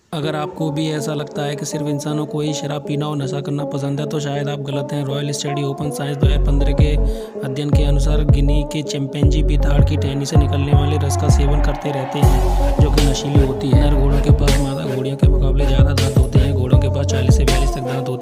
अगर आपको भी ऐसा लगता है कि सिर्फ इंसानों को ही शराब पीना और नशा करना पसंद है तो शायद आप गलत हैं। रॉयल स्टडी ओपन साइंस 2015 के अध्ययन के अनुसार गिनी के चिंपैंजी भी दाढ़ की टहनी से निकलने वाले रस का सेवन करते रहते हैं, जो कि नशीली होती है। घोड़ों के पास मादा घोड़ियों के मुकाबले ज़्यादा दांत होते हैं। घोड़ों के पास 40 से 42 तक दांत होते हैं।